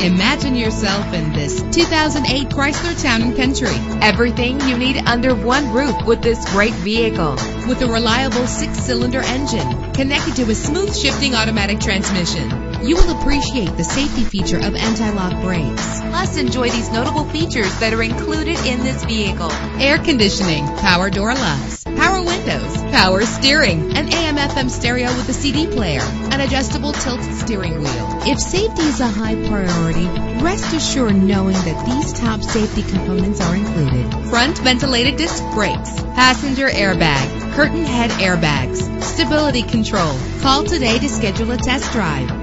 Imagine yourself in this 2008 Chrysler Town & Country. Everything you need under one roof with this great vehicle. With a reliable 6-cylinder engine connected to a smooth shifting automatic transmission, you will appreciate the safety feature of anti-lock brakes. Plus, enjoy these notable features that are included in this vehicle: air conditioning, power door locks, power windows, power steering, an AM/FM stereo with a CD player, an adjustable tilt steering wheel. If safety is a high priority, rest assured knowing that these top safety components are included: front ventilated disc brakes, passenger airbag, curtain head airbags, stability control. Call today to schedule a test drive.